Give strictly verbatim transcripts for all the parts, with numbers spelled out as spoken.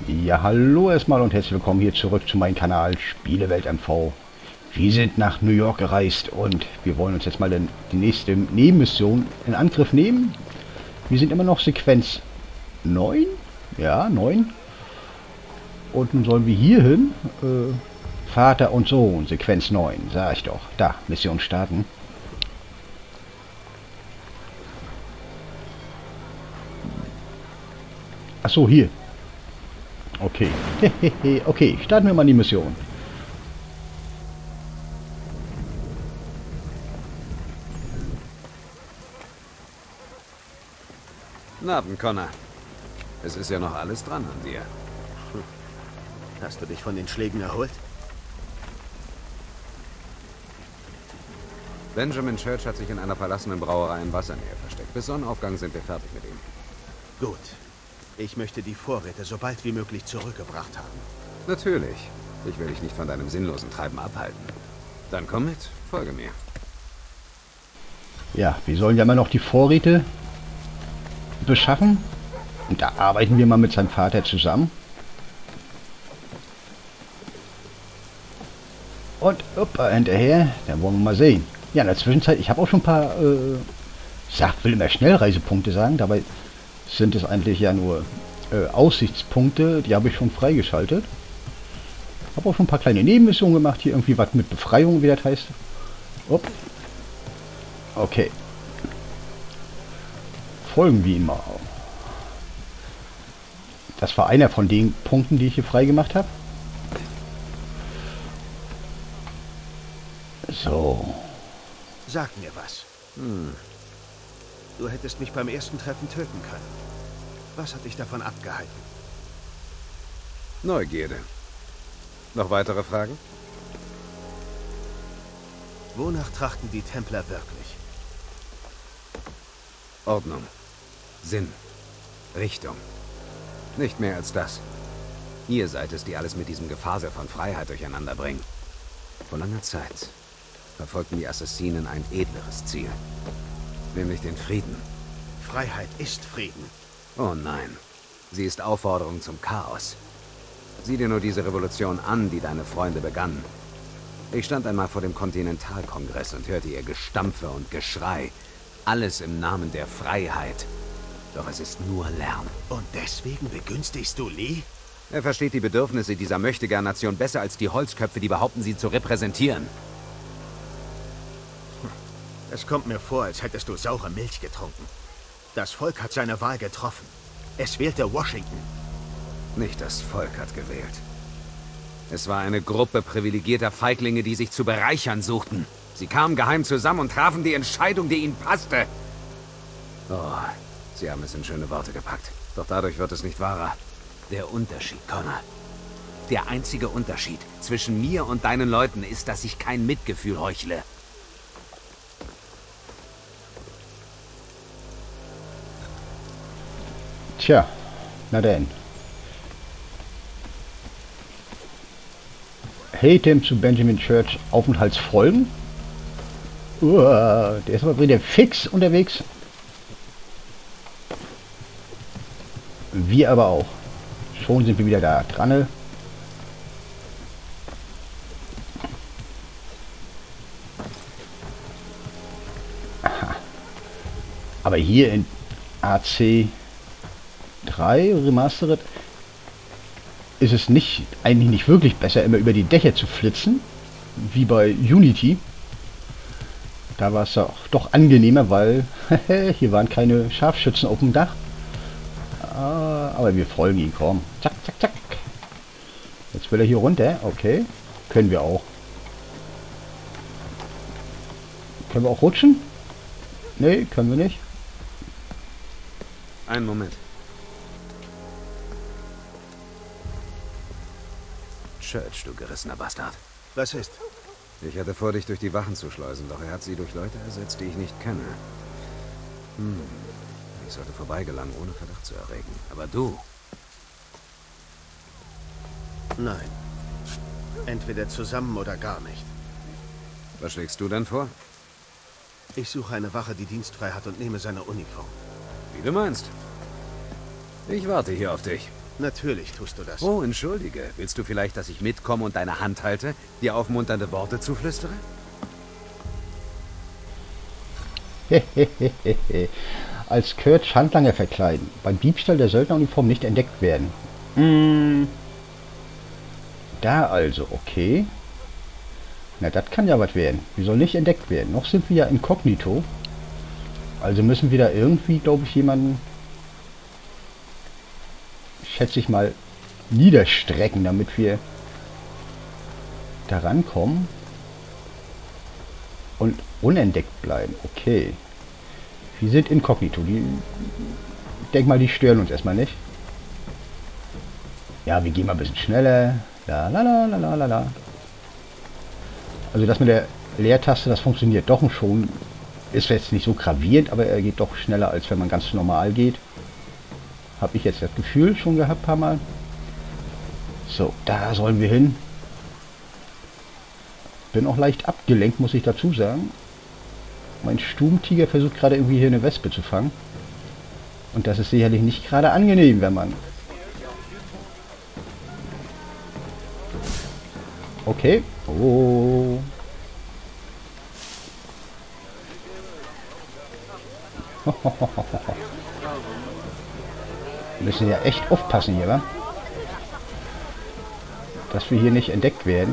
Ja, hallo erstmal und herzlich willkommen hier zurück zu meinem Kanal Spielewelt M V. Wir sind nach New York gereist und wir wollen uns jetzt mal den, die nächste Nebenmission in Angriff nehmen. Wir sind immer noch Sequenz neun. Ja, neun. Und nun sollen wir hier hin. Äh, Vater und Sohn, Sequenz neun, sag ich doch. Da, Mission starten. Ach so, hier. Okay. Okay, starten wir mal die Mission. Guten Abend, Connor. Es ist ja noch alles dran an dir. Hast du dich von den Schlägen erholt? Benjamin Church hat sich in einer verlassenen Brauerei in Wassernähe versteckt. Bis Sonnenaufgang sind wir fertig mit ihm. Gut. Ich möchte die Vorräte so bald wie möglich zurückgebracht haben. Natürlich. Ich will dich nicht von deinem sinnlosen Treiben abhalten. Dann komm mit, folge mir. Ja, wir sollen ja immer noch die Vorräte beschaffen. Und da arbeiten wir mal mit seinem Vater zusammen. Und opa, hinterher, dann wollen wir mal sehen. Ja, in der Zwischenzeit, ich habe auch schon ein paar, äh, ich sag, will immer Schnellreisepunkte sagen, dabei sind es eigentlich ja nur äh, Aussichtspunkte, die habe ich schon freigeschaltet. Habe auch schon ein paar kleine Nebenmissionen gemacht, hier irgendwie was mit Befreiung, wie das heißt. Upp. Okay. Folgen wir ihm mal. Das war einer von den Punkten, die ich hier freigemacht habe. So. Sag mir was. Hm. Du hättest mich beim ersten Treffen töten können. Was hat dich davon abgehalten? Neugierde. Noch weitere Fragen? Wonach trachten die Templer wirklich? Ordnung. Sinn. Richtung. Nicht mehr als das. Ihr seid es, die alles mit diesem Gefasel von Freiheit durcheinander bringen. Vor langer Zeit verfolgten die Assassinen ein edleres Ziel. Nämlich den Frieden. Freiheit ist Frieden. Oh nein. Sie ist Aufforderung zum Chaos. Sieh dir nur diese Revolution an, die deine Freunde begannen. Ich stand einmal vor dem Kontinentalkongress und hörte ihr Gestampfe und Geschrei. Alles im Namen der Freiheit. Doch es ist nur Lärm. Und deswegen begünstigst du Lee? Er versteht die Bedürfnisse dieser Möchtegern-Nation besser als die Holzköpfe, die behaupten, sie zu repräsentieren. Es kommt mir vor, als hättest du saure Milch getrunken. Das Volk hat seine Wahl getroffen. Es wählte Washington. Nicht das Volk hat gewählt. Es war eine Gruppe privilegierter Feiglinge, die sich zu bereichern suchten. Sie kamen geheim zusammen und trafen die Entscheidung, die ihnen passte. Oh, sie haben es in schöne Worte gepackt. Doch dadurch wird es nicht wahrer. Der Unterschied, Connor. Der einzige Unterschied zwischen mir und deinen Leuten ist, dass ich kein Mitgefühl heuchle. Tja, na denn. Hatem zu Benjamin Church Aufenthaltsfolgen. Uah, der ist aber wieder fix unterwegs. Wir aber auch. Schon sind wir wieder da dran. Aha. Aber hier in A C drei Remastered ist es nicht, eigentlich nicht wirklich besser, immer über die Dächer zu flitzen, wie bei Unity. Da war es auch doch angenehmer, weil hier waren keine Scharfschützen auf dem Dach. Ah, aber wir folgen ihm, komm. Zack, zack, zack. Jetzt will er hier runter. Okay. Können wir auch. Können wir auch rutschen? Nee, können wir nicht. Einen Moment. Church, du gerissener Bastard. Was ist? Ich hatte vor, dich durch die Wachen zu schleusen, doch er hat sie durch Leute ersetzt, die ich nicht kenne. Hm. Ich sollte vorbeigelangen, ohne Verdacht zu erregen. Aber du? Nein. Entweder zusammen oder gar nicht. Was schlägst du denn vor? Ich suche eine Wache, die dienstfrei hat und nehme seine Uniform. Wie du meinst. Ich warte hier auf dich. Natürlich tust du das. Oh, entschuldige. Willst du vielleicht, dass ich mitkomme und deine Hand halte, dir aufmunternde Worte zuflüstere? Als Kurt Handlanger verkleiden. Beim Diebstahl der Söldneruniform nicht entdeckt werden. Mm. Da also, okay. Na, das kann ja was werden. Wir sollen nicht entdeckt werden. Noch sind wir ja inkognito. Also müssen wir da irgendwie, glaube ich, jemanden, schätze ich mal, niederstrecken, damit wir da rankommen und unentdeckt bleiben. Okay. Wir sind inkognito. Die, ich denke mal, die stören uns erstmal nicht. Ja, wir gehen mal ein bisschen schneller. La la la la la la. Also das mit der Leertaste, das funktioniert doch schon. Ist jetzt nicht so gravierend, aber er geht doch schneller, als wenn man ganz normal geht. Habe ich jetzt das Gefühl schon gehabt, ein paar Mal. So, da sollen wir hin. Bin auch leicht abgelenkt, muss ich dazu sagen. Mein Stubentiger versucht gerade irgendwie hier eine Wespe zu fangen. Und das ist sicherlich nicht gerade angenehm, wenn man... Okay. Oh. Wir müssen ja echt aufpassen hier, wa? Dass wir hier nicht entdeckt werden.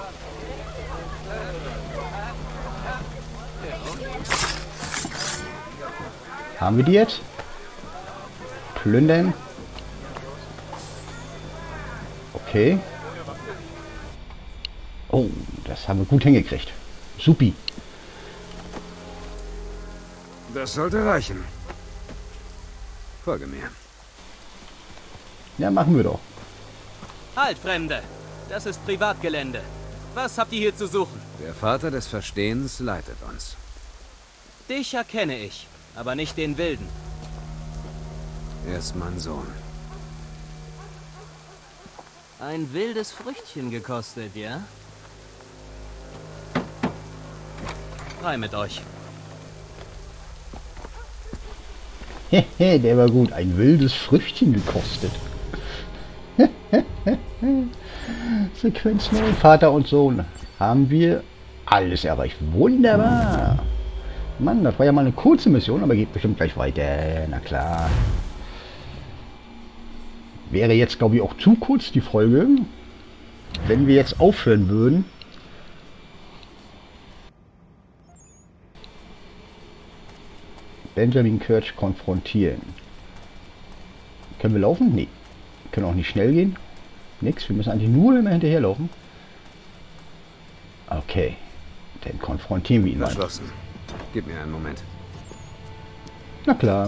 Haben wir die jetzt? Plündern. Okay. Oh, das haben wir gut hingekriegt. Supi. Das sollte reichen. Folge mir. Ja, machen wir doch. Halt, Fremde! Das ist Privatgelände. Was habt ihr hier zu suchen? Der Vater des Verstehens leitet uns. Dich erkenne ich, aber nicht den Wilden. Er ist mein Sohn. Ein wildes Früchtchen gekostet, ja? Rein mit euch. Hehe, der war gut. Ein wildes Früchtchen gekostet. Sequenz null, Vater und Sohn. Haben wir alles erreicht. Wunderbar. Mann, das war ja mal eine kurze Mission, aber geht bestimmt gleich weiter. Na klar. Wäre jetzt, glaube ich, auch zu kurz die Folge, wenn wir jetzt aufhören würden. Benjamin Kirch konfrontieren. Können wir laufen? Nee. Können auch nicht schnell gehen. Nix. Wir müssen eigentlich nur immer hinterherlaufen. Okay. Dann konfrontieren wir ihn mal. Verschlossen. Gib mir einen Moment. Na klar.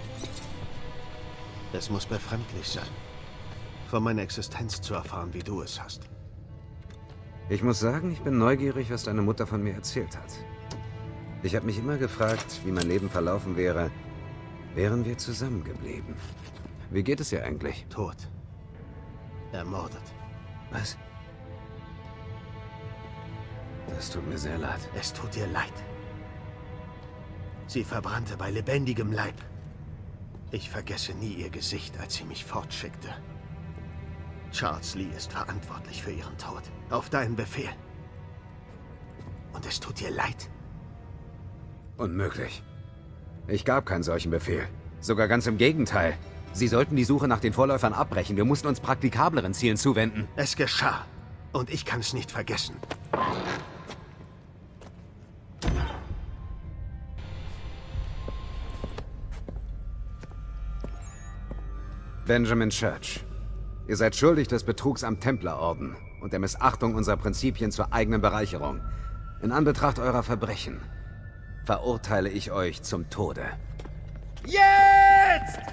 Es muss befremdlich sein, von meiner Existenz zu erfahren, wie du es hast. Ich muss sagen, ich bin neugierig, was deine Mutter von mir erzählt hat. Ich habe mich immer gefragt, wie mein Leben verlaufen wäre, wären wir zusammengeblieben. Wie geht es ihr eigentlich? Tot. Ermordet. Was? Das tut mir sehr leid. Es tut dir leid. Sie verbrannte bei lebendigem Leib. Ich vergesse nie ihr Gesicht, als sie mich fortschickte. Charles Lee ist verantwortlich für ihren Tod. Auf deinen Befehl. Und es tut dir leid. Unmöglich. Ich gab keinen solchen Befehl. Sogar ganz im Gegenteil. Sie sollten die Suche nach den Vorläufern abbrechen. Wir mussten uns praktikableren Zielen zuwenden. Es geschah. Und ich kann es nicht vergessen. Benjamin Church. Ihr seid schuldig des Betrugs am Templerorden und der Missachtung unserer Prinzipien zur eigenen Bereicherung. In Anbetracht eurer Verbrechen verurteile ich euch zum Tode. Jetzt!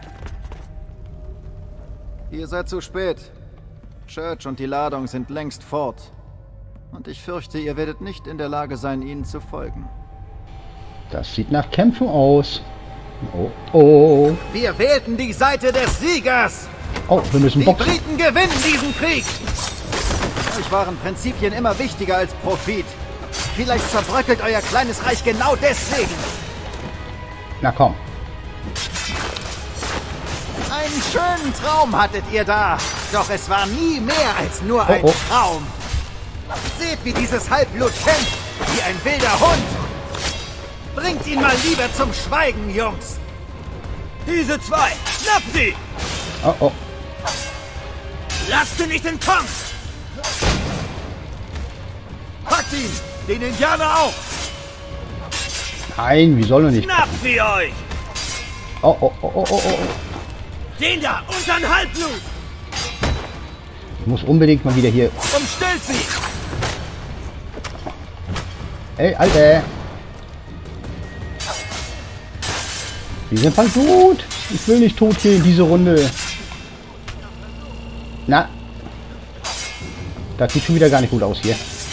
Ihr seid zu spät. Church und die Ladung sind längst fort. Und ich fürchte, ihr werdet nicht in der Lage sein, ihnen zu folgen. Das sieht nach Kämpfen aus. Oh, oh. Wir wählten die Seite des Siegers! Oh, wir müssen Die boxen. Briten gewinnen diesen Krieg! Euch waren Prinzipien immer wichtiger als Profit. Vielleicht zerbröckelt euer kleines Reich genau deswegen. Na komm. Einen schönen Traum hattet ihr da. Doch es war nie mehr als nur ein Oh, oh. Traum. Seht, wie dieses Halbblut kämpft. Wie ein wilder Hund. Bringt ihn mal lieber zum Schweigen, Jungs. Diese zwei! Schnapp sie! Oh, oh. Lasst sie nicht entkommen! Packt ihn! Den Indianer auch! Nein, wie soll er nicht? Schnappt sie euch! Oh, oh, oh, oh, oh, oh. Den da! Unseren Halbblut! Ich muss unbedingt mal wieder hier... Umstellt sie! Ey, Alter! Die sind voll gut! Ich will nicht tot gehen, diese Runde. Na? Das sieht schon wieder gar nicht gut aus hier.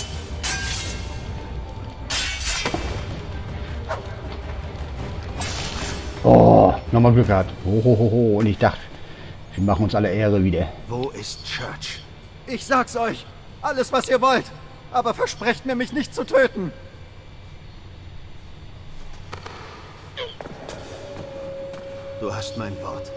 Oh, nochmal Glück gehabt. Hohoho. Und ich dachte, wir machen uns alle Ehre wieder. Wo ist Church? Ich sag's euch. Alles, was ihr wollt. Aber versprecht mir, mich nicht zu töten. Du hast mein Wort.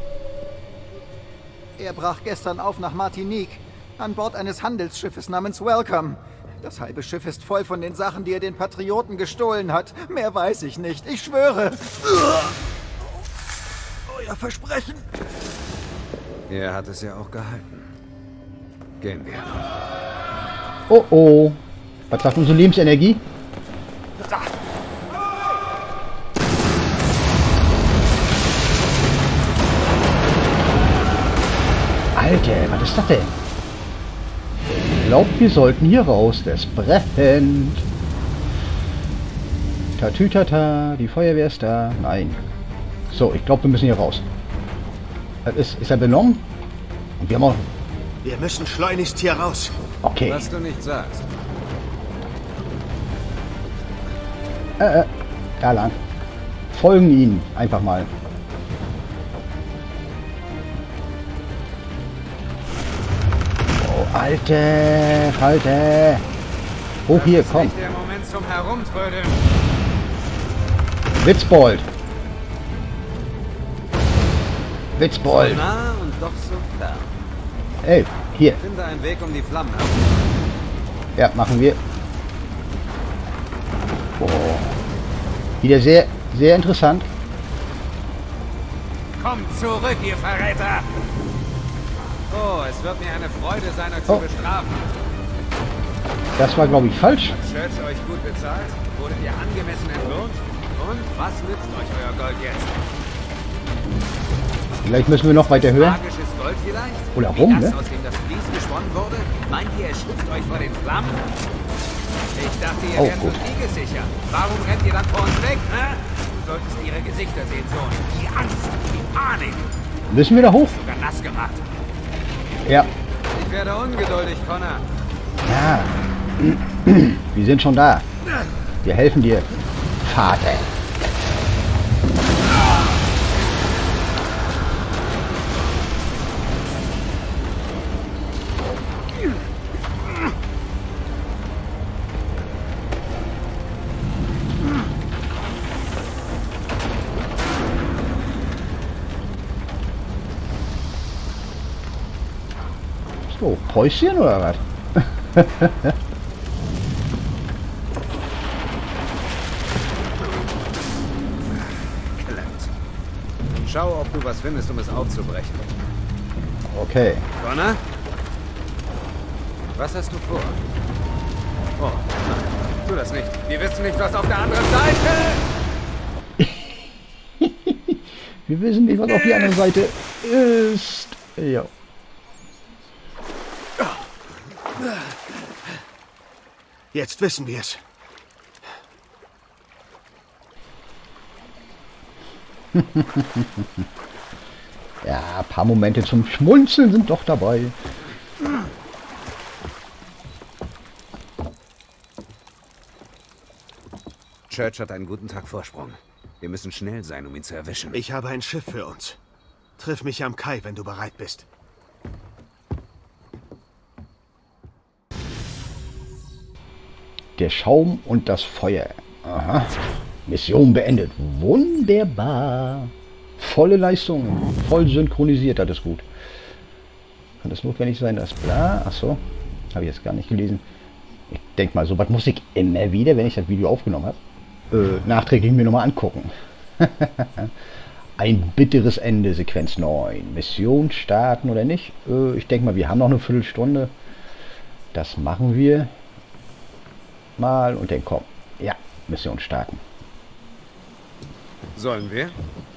Er brach gestern auf nach Martinique, an Bord eines Handelsschiffes namens Welcome. Das halbe Schiff ist voll von den Sachen, die er den Patrioten gestohlen hat. Mehr weiß ich nicht, ich schwöre. Euer Versprechen. Er hat es ja auch gehalten. Gehen wir. Oh oh. Was sagt unsere Lebensenergie? Alter, was ist das denn? Ich glaube, wir sollten hier raus. Das brennt. Tatütata, die Feuerwehr ist da. Nein. So, ich glaube, wir müssen hier raus. Das ist, ist er benommen? Und wir haben auch... Wir müssen schleunigst hier raus. Okay. Was du nicht sagst. Äh, äh, da lang. Folgen ihnen einfach mal. Oh, Alter, Alter. Hoch hier, Das ist komm. nicht der Moment zum Herumtrödeln. Witzbold. Witzbold. Nah und doch so fern. Ey, hier. Finde einen Weg um die Flammen herum. Ja, machen wir. Oh. Wieder sehr, sehr interessant. Kommt zurück, ihr Verräter! Oh, es wird mir eine Freude sein, euch Oh. zu bestrafen. Das war, glaube ich, falsch. Hat Church euch gut bezahlt? Wurdet ihr angemessen entlohnt? Und was nützt euch euer Gold jetzt? Vielleicht müssen wir noch weiter höher. Magisches Gold vielleicht? Oder Wie rum, das, ne? aus dem das Vlies gesponnen wurde? Meint ihr, er schützt euch vor den Flammen? Ich dachte, ihr Oh, wärt gut. so siegessicher. Warum rennt ihr dann vor uns weg, hä? Du solltest ihre Gesichter sehen, Sohn. Die Angst, die Panik. Müssen wir da hoch? Sogar nass gemacht. Ja. Ich werde ungeduldig, Connor. Ja. Wir sind schon da. Wir helfen dir, Vater. So, Päuschen oder was? Klemmt. Schau, ob du was findest, um es aufzubrechen. Okay. Connor? Was hast du vor? Oh, nein. Tu das nicht. Wir wissen nicht, was auf der anderen Seite... Wir wissen nicht, was auf die andere Seite ist. Ja. Jetzt wissen wir es. Ja, ein paar Momente zum Schmunzeln sind doch dabei. Church hat einen guten Tag Vorsprung. Wir müssen schnell sein, um ihn zu erwischen. Ich habe ein Schiff für uns. Triff mich am Kai, wenn du bereit bist. Der Schaum und das Feuer. Aha. Mission beendet. Wunderbar. Volle Leistung. Voll synchronisiert, das ist gut. Kann das notwendig sein, dass bla... Achso, habe ich jetzt gar nicht gelesen. Ich denke mal, sowas muss ich immer wieder, wenn ich das Video aufgenommen habe, äh, nachträglich mir nochmal angucken. Ein bitteres Ende, Sequenz neun. Mission starten oder nicht? Äh, ich denke mal, wir haben noch eine Viertelstunde. Das machen wir mal und dann komm. Ja, Mission starten. Sollen wir?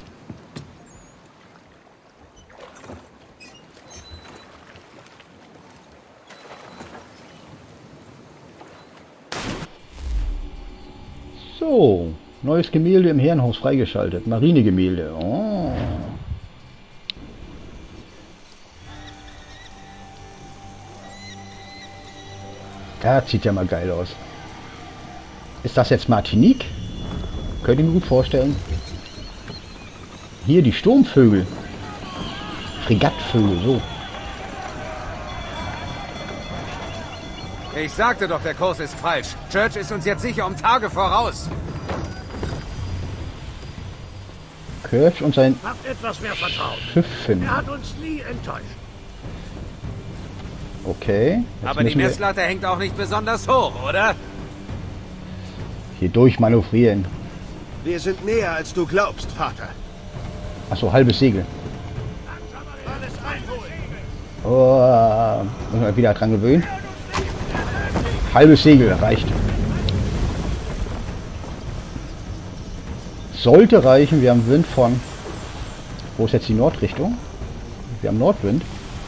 So, neues Gemälde im Herrenhaus freigeschaltet. Marinegemälde. Oh. Das sieht ja mal geil aus. Ist das jetzt Martinique? Könnt ihr mir gut vorstellen. Hier die Sturmvögel. Fregattvögel, so. Ich sagte doch, der Kurs ist falsch. Church ist uns jetzt sicher um Tage voraus. Church und sein Habt etwas mehr Vertrauen. Schiff finden. Er hat uns nie enttäuscht. Okay. Jetzt Aber die müssen wir Messlatte hängt auch nicht besonders hoch, oder? hier durchmanövrieren. Wir sind näher, als du glaubst, Vater. Achso, halbes Segel. Alles einholen. Oh, muss man wieder dran gewöhnen. Halbes Segel reicht. Sollte reichen. Wir haben Wind von... Wo ist jetzt die Nordrichtung? Wir haben Nordwind.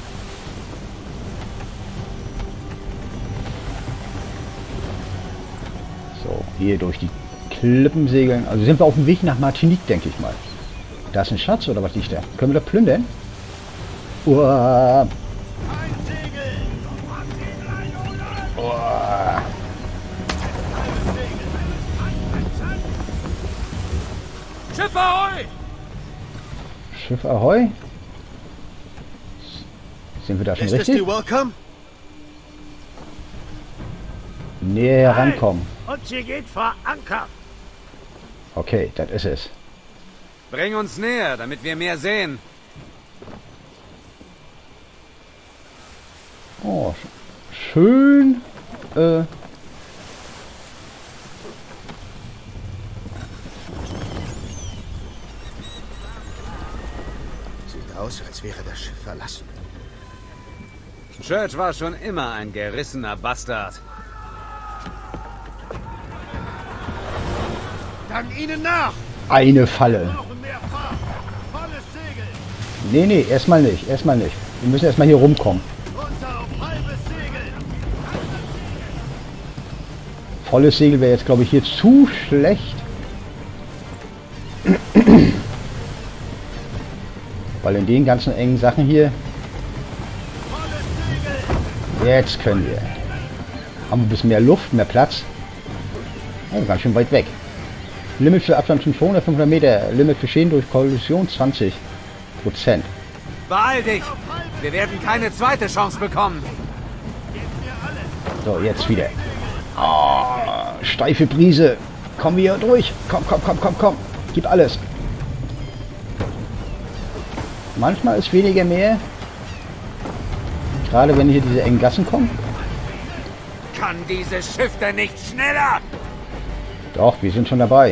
So, hier durch die Klippen segeln. Also sind wir auf dem Weg nach Martinique, denke ich mal. Da ist ein Schatz oder was liegt da? Können wir da plündern? Uah. Uah. Schiff ahoi! Schiff ahoi. Sind wir da schon Ist es richtig? die Welcome? Näher herankommen. Und sie geht vor Anker. Okay, das ist es. Bring uns näher, damit wir mehr sehen. Oh, sch- schön. Äh, Sieht aus, als wäre das Schiff verlassen. Church war schon immer ein gerissener Bastard. Dann ihnen nach! eine Falle. Brauchen mehr Fahrt! Volles Segel! Nee, nee, erstmal nicht. Erstmal nicht. Wir müssen erstmal hier rumkommen. Runter auf halbes Segel! Volles Segel wäre jetzt, glaube ich, hier zu schlecht. Weil in den ganzen engen Sachen hier... Jetzt können wir. Haben wir ein bisschen mehr Luft, mehr Platz. Oh, ganz schön weit weg. Limit für Abstand zum Schoner fünfhundert Meter. Limit für Schäden durch Kollision zwanzig Prozent. Beeil dich! Wir werden keine zweite Chance bekommen. So, jetzt wieder. Oh, steife Brise. Komm wir durch. Komm, komm, komm, komm, komm. Gib alles. Manchmal ist weniger mehr. Gerade wenn hier diese engen Gassen kommen. Kann dieses Schiff denn nicht schneller? Doch, wir sind schon dabei.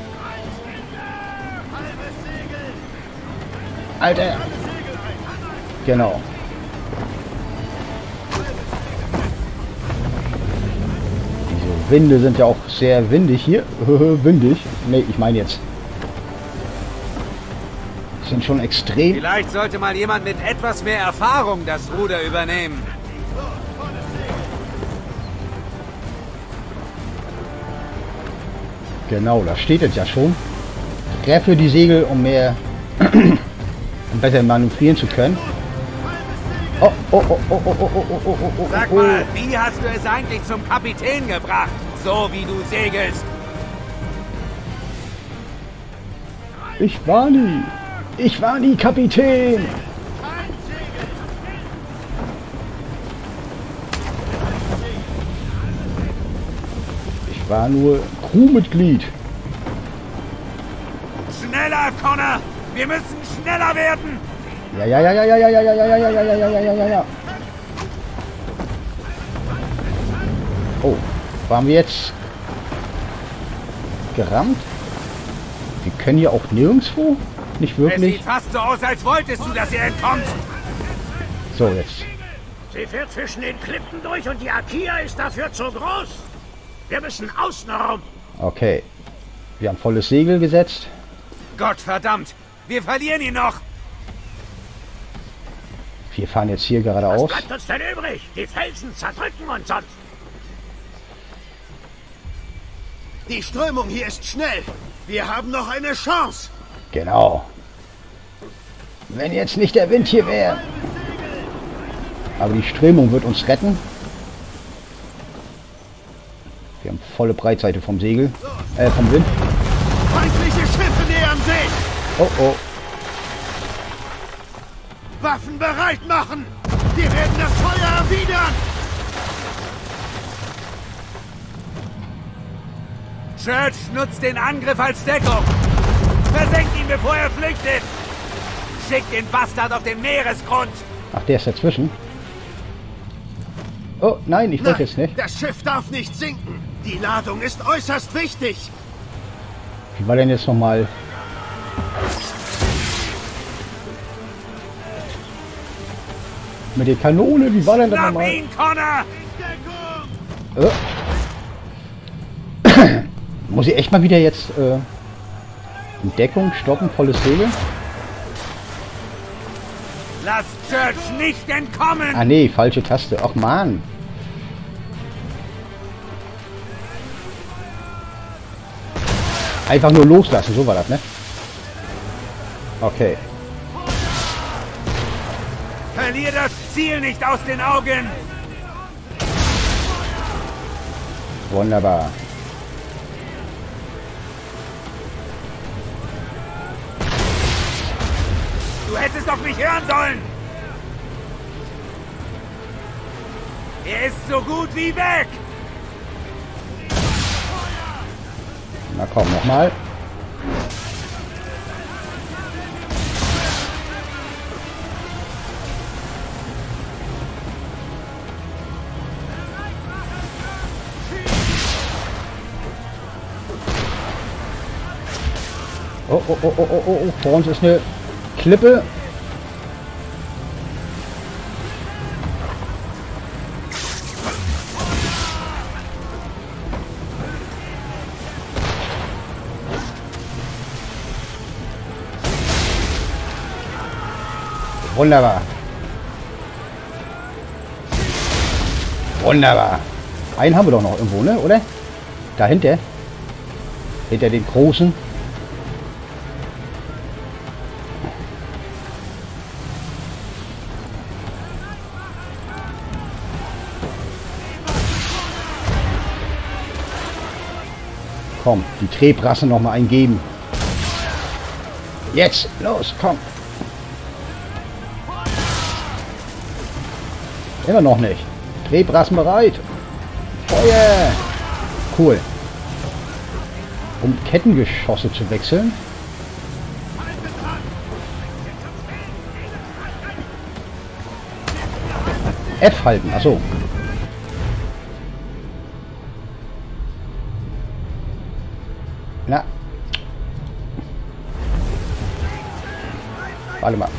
Alter. Genau. Diese Winde sind ja auch sehr windig hier. Windig. Ne, ich meine jetzt. Sind schon extrem. Vielleicht sollte mal jemand mit etwas mehr Erfahrung das Ruder übernehmen. Genau, da steht es ja schon. Der für die Segel, um mehr um besser manövrieren zu können. Oh, oh, oh, oh, oh, oh, oh, oh, oh, oh, Sag oh. mal, wie hast du es eigentlich zum Kapitän gebracht? So wie du segelst. Ich war nie. Ich war nie Kapitän. Ich war nur Crewmitglied. Schneller, Connor! Wir müssen schneller werden! Ja, ja, ja, ja, ja, ja, ja, ja, ja, ja, ja, ja, ja, ja, ja, ja. Oh, waren wir jetzt gerammt? Wir können hier auch nirgendwo? Nicht Es wirklich? sieht fast so aus, als wolltest du, dass ihr entkommt. So, jetzt. Sie fährt zwischen den Klippen durch und die Akia ist dafür zu groß. Wir müssen außen herum. Okay. Wir haben volles Segel gesetzt. Gott verdammt, wir verlieren ihn noch. Wir fahren jetzt hier Was geradeaus. bleibt uns denn übrig? Die Felsen zerdrücken uns sonst. Die Strömung hier ist schnell. Wir haben noch eine Chance. Genau. Wenn jetzt nicht der Wind hier wäre. Aber die Strömung wird uns retten. Wir haben volle Breitseite vom Segel. Äh, vom Wind. Feindliche Schiffe nähern sich. Oh, oh. Waffen bereit machen. Wir werden das Feuer erwidern. Church nutzt den Angriff als Deckung. Versenkt ihn, bevor er flüchtet. Schickt den Bastard auf den Meeresgrund. Ach, der ist dazwischen. Oh, nein, ich wollte Nein, jetzt nicht. das Schiff darf nicht sinken. Die Ladung ist äußerst wichtig. Wie war denn jetzt nochmal? Mit der Kanone, wie war denn das Schnapp nochmal? ihn, Connor! Äh. Muss ich echt mal wieder jetzt äh, in Deckung stoppen, volles Segel? Lasst Church nicht entkommen! Ah nee, falsche Taste. Ach man. Einfach nur loslassen, so war das, ne? Okay. Verlier das Ziel nicht aus den Augen! Wunderbar. Du hättest doch mich hören sollen! Er ist so gut wie weg! Na komm, nochmal. Oh, oh, oh, oh, oh, oh, vor uns ist eine Klippe. Wunderbar. Wunderbar. Einen haben wir doch noch irgendwo, ne? Oder? Dahinter. Hinter den großen. Komm, die Trebrasse noch mal eingeben. Jetzt, los, komm. Immer noch nicht. Trebrassen bereit. Feuer. Cool. Um Kettengeschosse zu wechseln. F halten, achso. Na. Warte mal.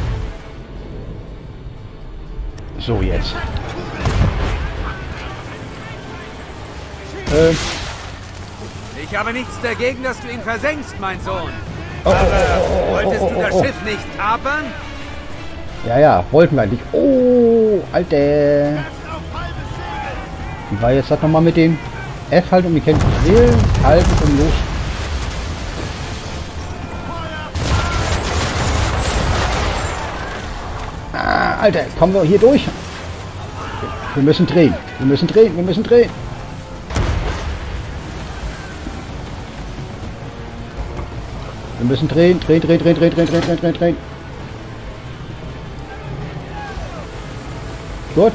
So, jetzt. Äh. Ich habe nichts dagegen, dass du ihn versenkst, mein Sohn. Oh, oh, oh, oh, Wolltest oh, du oh, das oh. Schiff nicht kapern? Ja, ja, wollten wir nicht. Oh, Alter. Wie war jetzt das nochmal mit dem F halt um die Kämpfe wählen, halten und los. Ah, Alter, kommen wir hier durch? Wir müssen drehen. Wir müssen drehen. Wir müssen drehen. Wir müssen drehen. Drehen, drehen, drehen, drehen, drehen, drehen, drehen, drehen, drehen. Gut.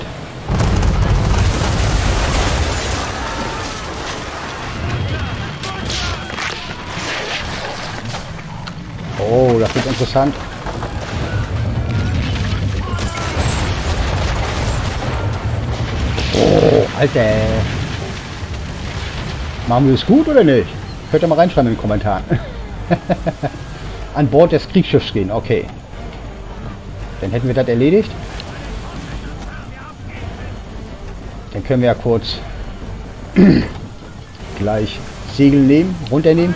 Oh, das wird interessant. Oh, Alter. Machen wir es gut oder nicht? Könnt ihr mal reinschreiben in den Kommentaren. An Bord des Kriegsschiffs gehen, okay. Dann hätten wir das erledigt. Dann können wir ja kurz gleich Segel nehmen, runternehmen.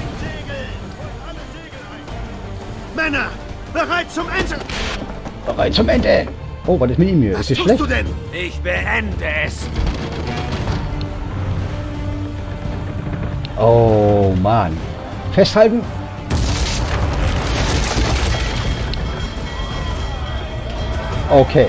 Männer, bereit zum Ende! Bereit zum Ende! Oh, was ist mit ihm hier? Was ist es tust schlecht? du denn? Ich beende es. Oh, Mann. Festhalten! Okay.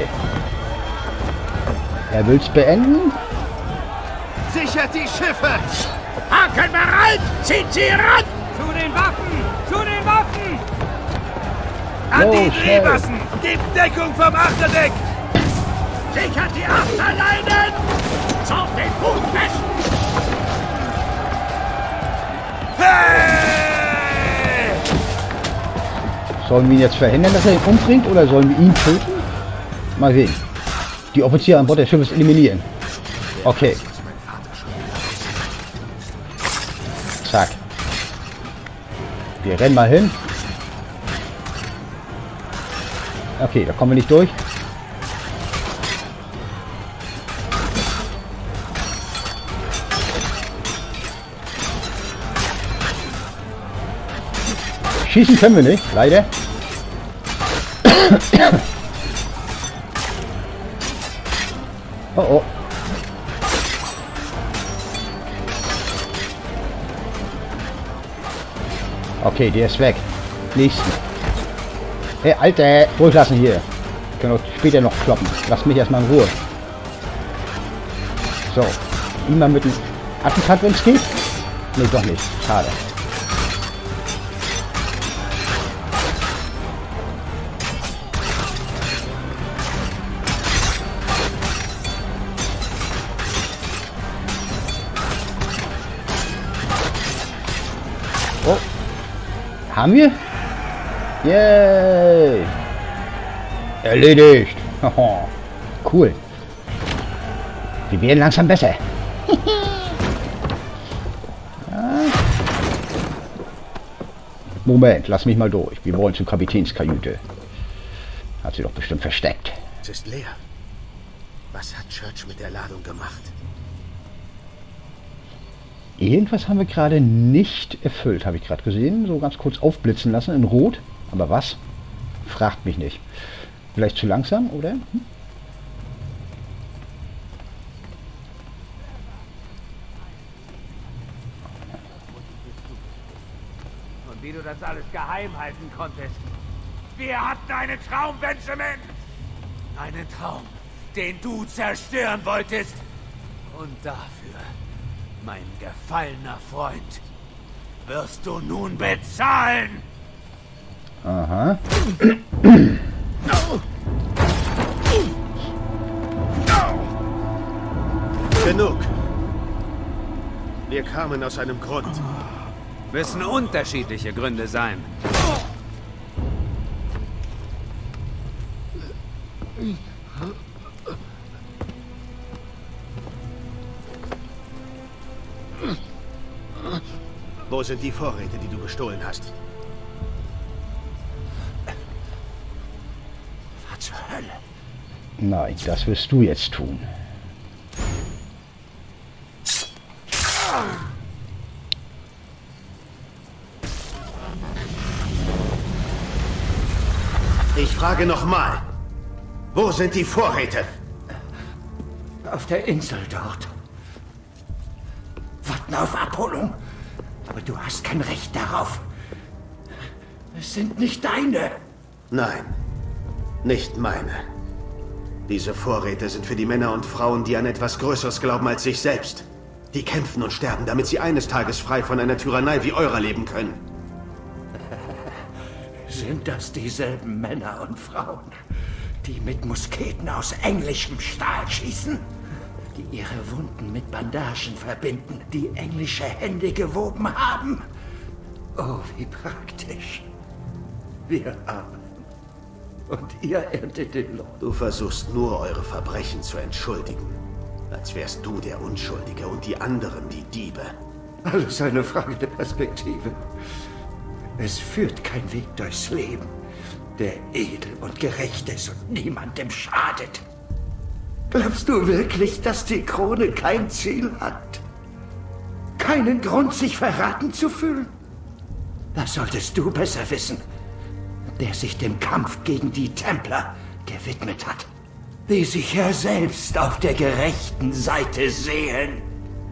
Er will's beenden. Sichert die Schiffe! Haken bereit! Zieht sie ran! Zu den Waffen! Zu den Waffen! An Los, die schnell. Drehmassen! Gebt Deckung vom Achterdeck! Sichert die Achterleinen! Auf den Bug fest! Hey! Sollen wir ihn jetzt verhindern, dass er ihn umbringt, oder sollen wir ihn töten? Mal sehen. Die Offiziere an Bord des Schiffes eliminieren. Okay. Zack. Wir rennen mal hin. Okay, da kommen wir nicht durch. Schießen können wir nicht, leider. Oh oh. Okay, der ist weg. Nächsten. Hey, Alter, durchlassen hier. Können wir später noch kloppen. Lass mich erstmal in Ruhe. So. Immer mit dem Attentat, wenn es geht? Nee, doch nicht. Schade. Oh. Haben wir? Yay! Erledigt! Cool. Wir werden langsam besser. Moment, lass mich mal durch. Wir wollen zur Kapitänskajüte. Hat sie doch bestimmt versteckt. Es ist leer. Was hat Church mit der Ladung gemacht? Irgendwas haben wir gerade nicht erfüllt, habe ich gerade gesehen. So ganz kurz aufblitzen lassen in Rot. Aber was? Fragt mich nicht. Vielleicht zu langsam, oder? Hm? Und wie du das alles geheim halten konntest. Wir hatten einen Traum, Benjamin! Einen Traum, den du zerstören wolltest. Und dafür, mein gefallener Freund, wirst du nun bezahlen! Aha. Genug. Wir kamen aus einem Grund. Müssen unterschiedliche Gründe sein. Wo sind die Vorräte, die du gestohlen hast? Was zur Hölle? Nein, das wirst du jetzt tun. Ich frage nochmal. Wo sind die Vorräte? Auf der Insel dort. Warten auf Abholung. Aber du hast kein Recht darauf. Es sind nicht deine. Nein, nicht meine. Diese Vorräte sind für die Männer und Frauen, die an etwas Größeres glauben als sich selbst. Die kämpfen und sterben, damit sie eines Tages frei von einer Tyrannei wie eurer leben können. Sind das dieselben Männer und Frauen, die mit Musketen aus englischem Stahl schießen? Die ihre Wunden mit Bandagen verbinden, die englische Hände gewoben haben? Oh, wie praktisch. Wir Armen. Und ihr erntet den Lohn. Du versuchst nur, eure Verbrechen zu entschuldigen. Als wärst du der Unschuldige und die anderen die Diebe. Alles eine Frage der Perspektive. Es führt kein Weg durchs Leben, der edel und gerecht ist und niemandem schadet. Glaubst du wirklich, dass die Krone kein Ziel hat? Keinen Grund, sich verraten zu fühlen? Das solltest du besser wissen, der sich dem Kampf gegen die Templer gewidmet hat, die sich ja selbst auf der gerechten Seite sehen.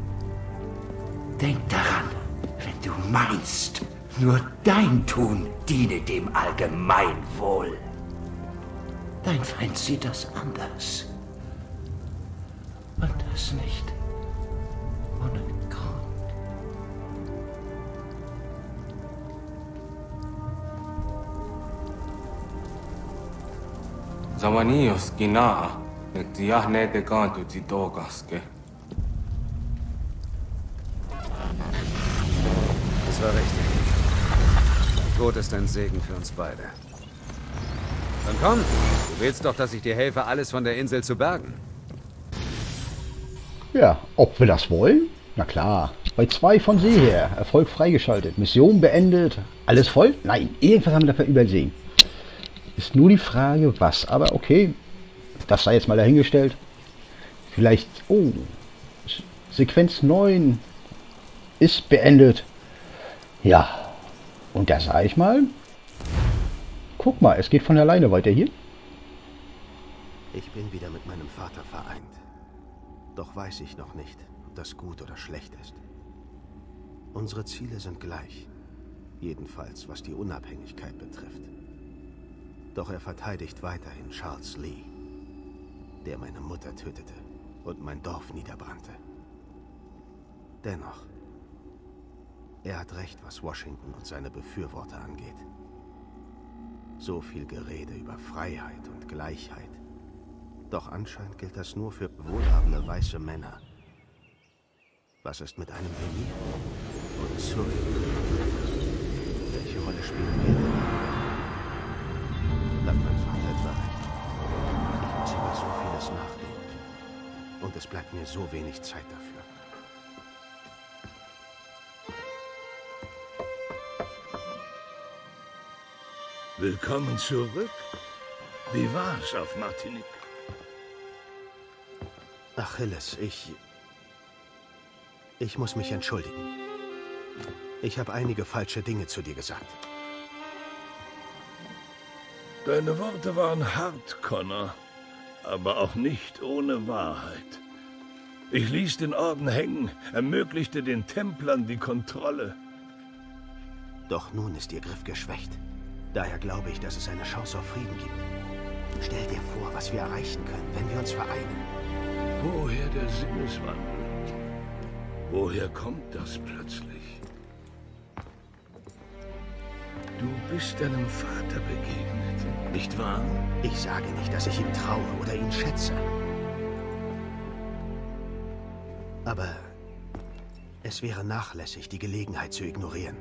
Denk daran, wenn du meinst, nur dein Tun diene dem Allgemeinwohl. Dein Feind sieht das anders. Und das nicht ohne Grund. Zamanios Ginaa, Nektiah Nete Gantu Zitogaske. Das war richtig. Dein Tod ist ein Segen für uns beide. Dann komm, du willst doch, dass ich dir helfe, alles von der Insel zu bergen. Ja, ob wir das wollen? Na klar. Bei zwei von See her. Erfolg freigeschaltet. Mission beendet. Alles voll? Nein, irgendwas haben wir dafür übersehen. Ist nur die Frage, was. Aber okay, das sei jetzt mal dahingestellt. Vielleicht, oh, Sequenz neun ist beendet. Ja, und da sage ich mal, guck mal, es geht von alleine weiter hier. Ich bin wieder mit meinem Vater vereint. Doch weiß ich noch nicht, ob das gut oder schlecht ist. Unsere Ziele sind gleich. Jedenfalls, was die Unabhängigkeit betrifft. Doch er verteidigt weiterhin Charles Lee, der meine Mutter tötete und mein Dorf niederbrannte. Dennoch, er hat recht, was Washington und seine Befürworter angeht. So viel Gerede über Freiheit und Gleichheit. Doch anscheinend gilt das nur für wohlhabende weiße Männer. Was ist mit einem wie mir? Und Sully? Welche Rolle spielen wir denn? Hat mein Vater etwa recht? Ich muss über so vieles nachdenken. Und es bleibt mir so wenig Zeit dafür. Willkommen zurück. Wie war's auf Martinique? Achilles, ich... Ich muss mich entschuldigen. Ich habe einige falsche Dinge zu dir gesagt. Deine Worte waren hart, Connor, aber auch nicht ohne Wahrheit. Ich ließ den Orden hängen, ermöglichte den Templern die Kontrolle. Doch nun ist ihr Griff geschwächt. Daher glaube ich, dass es eine Chance auf Frieden gibt. Stell dir vor, was wir erreichen können, wenn wir uns vereinen. Woher der Sinneswandel? Woher kommt das plötzlich? Du bist deinem Vater begegnet, nicht wahr? Ich sage nicht, dass ich ihm traue oder ihn schätze. Aber es wäre nachlässig, die Gelegenheit zu ignorieren.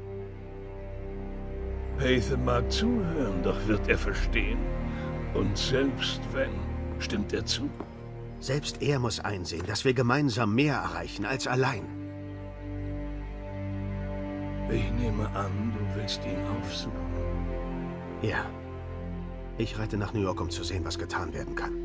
Pathan mag zuhören, doch wird er verstehen. Und selbst wenn, stimmt er zu? Selbst er muss einsehen, dass wir gemeinsam mehr erreichen als allein. Ich nehme an, du willst ihn aufsuchen. Ja. Ich reite nach New York, um zu sehen, was getan werden kann.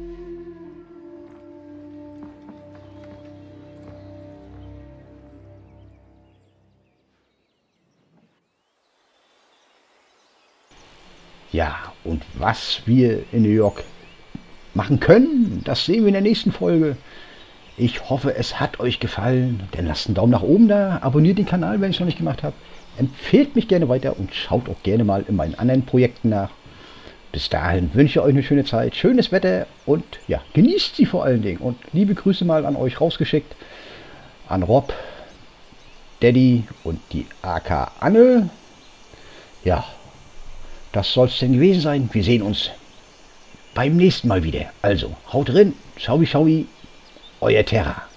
Ja, und was wir in New York machen können, das sehen wir in der nächsten Folge. Ich hoffe, es hat euch gefallen. Dann lasst einen Daumen nach oben da, abonniert den Kanal, wenn ihr es noch nicht gemacht habt. Empfehlt mich gerne weiter und schaut auch gerne mal in meinen anderen Projekten nach. Bis dahin wünsche ich euch eine schöne Zeit, schönes Wetter und ja, genießt sie vor allen Dingen. Und liebe Grüße mal an euch rausgeschickt, an Rob, Daddy und die A K Anne. Ja, das soll es denn gewesen sein. Wir sehen uns beim nächsten Mal wieder. Also, haut drin. Ciao, ciao, euer Terra.